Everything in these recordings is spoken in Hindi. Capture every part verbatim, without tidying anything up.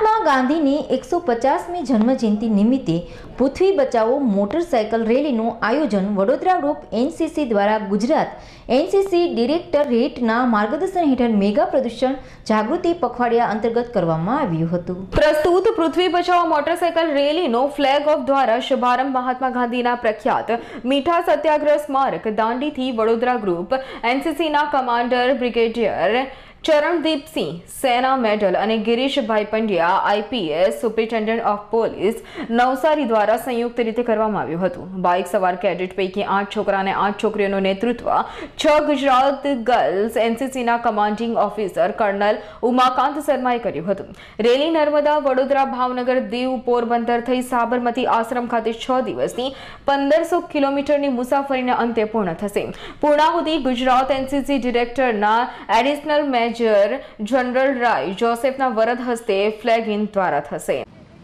महात्मा गांधीની એકસો પચાસમી જન્મજયંતિ નિમિત્તે પૃથ્વી બચાવો મોટરસાયકલ રેલીનું આયોજન વડોદરા ગ્રુપ એનસીસી દ્વારા ગુજરાત એનસીસી ડિરેક્ટરેટના માર્ગદર્શન હેઠળ મેગા પ્રદૂષણ જાગૃતિ પખવાડિયા અંતર્ગત કરવામાં આવ્યું હતું। પ્રસ્તુત પૃથ્વી બચાવો મોટરસાયકલ રેલીનો ફ્લેગ ઓફ દ્વારા શુભારંભ મહાત્મા ગાંધીના પ્રખ્યાત મીઠા સત્યાગ્રહ સ્મારક દાંડીથી વડોદરા ગ્રુપ એનસીસીના commander brigadier Charandeep Singh Sena medal અને Girishbhai Pandya IPS superintendent of police Navsari દ્વારા સંયુક્ત રીતે કરવામાં આવ્યું હતું। બાઇક સવાર કેડેટ પૈકી આઠ છોકરા અને આઠ છોકરીઓનું નેતૃત્વ છ ગુજરાત ગર્લ્સ એનસીસીના કમાન્ડિંગ ઓફિસર કર્નલ ઉમાકાંત શર્માએ કર્યું હતું। રેલી નર્મદા વડોદરા ભાવનગર દીવ પોરબંદર થઈ સાબરમતી આશ્રમ ખાતે છ દિવસની પંદરસો કિલોમીટરની મુસાફરીના અંતે પૂર્ણ થશે। પૂર્ણાહુતિ ગુજરાત એનસીસી ડિરેક્ટરના એડિશનલ મેજર जनरल राय जोसेफना वरद हस्ते फ्लैग इन द्वारा थसे।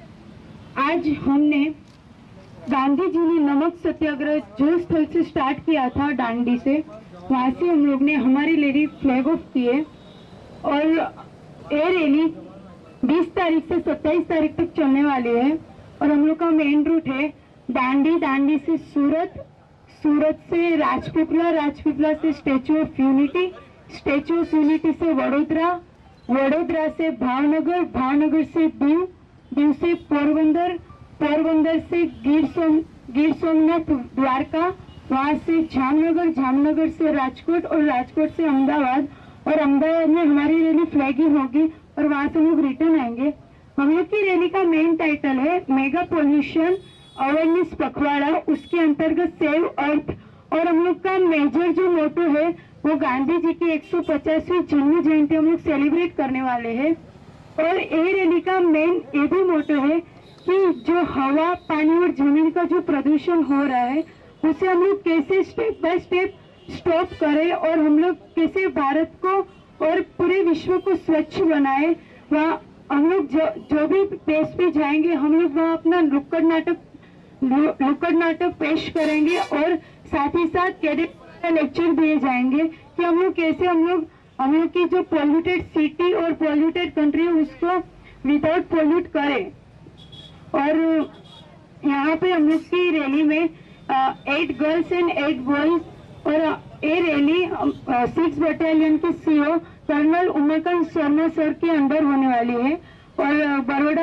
आज हमने गांधी जी ने नमक सत्याग्रह जो स्थल से स्टार्ट किया था डांडी से, वहाँ से हम लोग ने हमारी रैली फ्लैग ऑफ की है और ये रैली बीस तारीख से सत्ताईस तारीख तक चलने वाली है। और हम लोग का मेन रूट है डांडी, दांडी से सूरत, सूरत से राजपीपला, राजपीपला से statue of unity, statue of unity से वडोदरा, वडोदरा से भावनगर, भावनगर से दीव, दीव से पोरबंदर, पोरबंदर से गिर सोम गिर सोमनाथ द्वारका, वहाँ से जामनगर, जामनगर से राजकोट और राजकोट से अहमदाबाद, और अहमदाबाद में हमारी रैली फ्लैगिंग होगी और वहाँ से लोग रिटर्न आएंगे। हम लोग की रैली का मेन टाइटल है मेगा पोल्यूशन अवेयरनेस पखवाड़ा, उसके अंतर्गत सेव अर्थ। और हम लोग का मेजर जो मोटो है वो गांधी जी की एक सौ पचासवीं जन्म जयंती हम लोग सेलिब्रेट करने वाले हैं। और ये रैली का मेन ये भी मोटो है कि जो हवा, पानी और जमीन का जो प्रदूषण हो रहा है उसे हम लोग कैसे स्टेप बाय स्टेप स्टॉप करें और हम लोग कैसे भारत को और पूरे विश्व को स्वच्छ बनाए। वहाँ हम लोग जो जो भी देश पे जाएंगे हम लोग वहाँ अपना नुक्कड़ नाटक नुक्कड़ नाटक पेश करेंगे और साथ ही साथ कैडेट लेक्चर दिए जाएंगे कि हम लोग कैसे हम लोग हम लोग की जो पॉल्यूटेड सिटी और पॉल्यूटेड कंट्री है उसको विदाउट पॉल्यूट करें। और यहाँ पे हम लोग की रैली में eight girls and eight boys और ये रैली सिक्स बटालियन के CO colonel Umakant Sharma sir के अंडर होने वाली है और बड़ौदा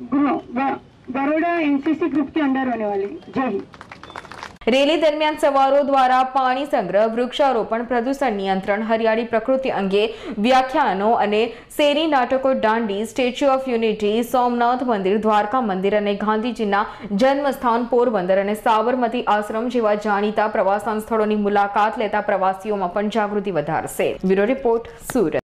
बड़ौदा एनसीसी ग्रुप के अंडर होने वाली है। जय हिंद। રેલી દરમિયાન સવારો દ્વારા પાણી સંગ્રહ, વૃક્ષારોપણ, પ્રદૂષણ નિયંત્રણ, હરિયાળી પ્રકૃતિ અંગે વ્યાખ્યાનો અને શેરી નાટકો Dandi, statue of unity, Somnath મંદિર, દ્વારકા મંદિર અને ગાંધીજીના જન્મસ્થાન પોરબંદર અને સાબરમતી આશ્રમ જેવા જાણીતા પ્રવાસન સ્થળોની મુલાકાત લેતા પ્રવાસીઓમાં પણ જાગૃતિ વધારશે। Bureau report, Surat.